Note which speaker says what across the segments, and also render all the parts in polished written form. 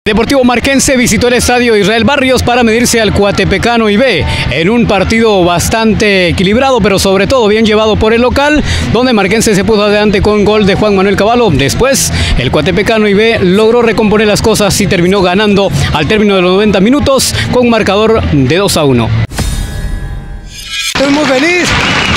Speaker 1: Deportivo Marquense visitó el estadio Israel Barrios para medirse al Coatepecano IB en un partido bastante equilibrado, pero sobre todo bien llevado por el local, donde Marquense se puso adelante con gol de Juan Manuel Cavallo. Después, el Coatepecano IB logró recomponer las cosas y terminó ganando al término de los 90 minutos con un marcador de 2-1.
Speaker 2: Estoy muy feliz.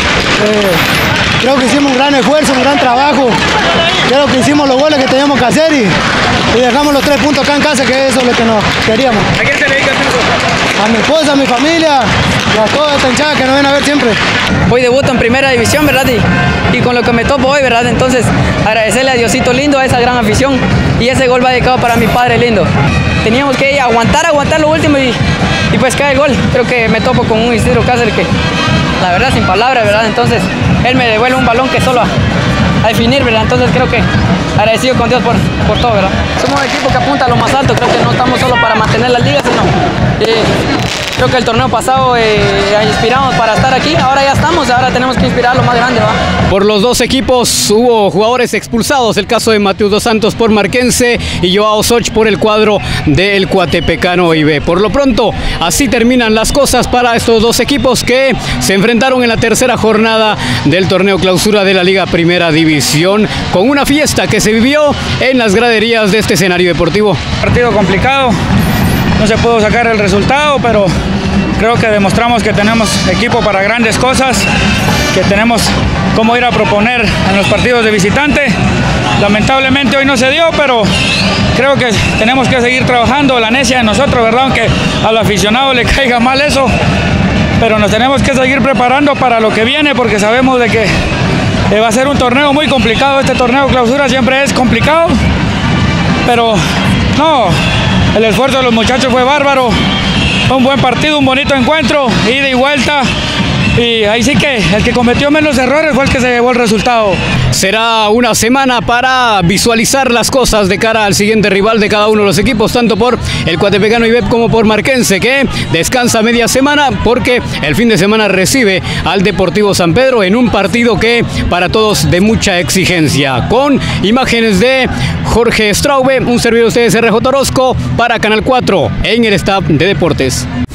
Speaker 2: Creo que hicimos un gran esfuerzo, un gran trabajo. Creo que hicimos los goles que teníamos que hacer y dejamos los 3 puntos acá en casa, que eso es lo que nos queríamos.
Speaker 1: ¿A quién se le dedica el triunfo?
Speaker 2: A mi esposa, a mi familia y a toda esta hinchada que nos ven a ver siempre.
Speaker 3: Hoy debuto en primera división, ¿verdad? Y con lo que me topo hoy, ¿verdad? Entonces, agradecerle a Diosito lindo, a esa gran afición, y ese gol va dedicado para mi padre lindo. Teníamos que aguantar lo último y pues cae el gol. Creo que me topo con un Isidro Cáceres que, la verdad, sin palabras, ¿verdad? Entonces, él me devuelve un balón que solo a definir, ¿verdad? Entonces creo que agradecido con Dios por todo, ¿verdad? Somos un equipo que apunta a lo más alto, creo que no estamos solo para mantener la liga, sino creo que el torneo pasado inspiramos para estar aquí, ahora ya estamos, ahora tenemos que inspirar lo más grande, ¿va?
Speaker 1: Por los dos equipos hubo jugadores expulsados, el caso de Mateus dos Santos por Marquense y Joao Soch por el cuadro del Coatepecano IB. Por lo pronto, así terminan las cosas para estos dos equipos que se enfrentaron en la tercera jornada del torneo clausura de la Liga Primera División, con una fiesta que se vivió en las graderías de este escenario deportivo.
Speaker 4: Partido complicado, no se pudo sacar el resultado, pero creo que demostramos que tenemos equipo para grandes cosas, que tenemos cómo ir a proponer en los partidos de visitante. Lamentablemente hoy no se dio, pero creo que tenemos que seguir trabajando, la necia de nosotros, ¿verdad? Aunque al aficionado le caiga mal eso, pero nos tenemos que seguir preparando para lo que viene, porque sabemos de que va a ser un torneo muy complicado. Este torneo clausura siempre es complicado, pero no, el esfuerzo de los muchachos fue bárbaro. Fue un buen partido, un bonito encuentro, ida y vuelta. Y ahí sí que el que cometió menos errores fue el que se llevó el resultado.
Speaker 1: Será una semana para visualizar las cosas de cara al siguiente rival de cada uno de los equipos, tanto por el Coatepecano IB como por Marquense, que descansa media semana porque el fin de semana recibe al Deportivo San Pedro en un partido que para todos de mucha exigencia. Con imágenes de Jorge Straube, un servidor de ustedes, RJ Orozco, para Canal 4 en el staff de Deportes.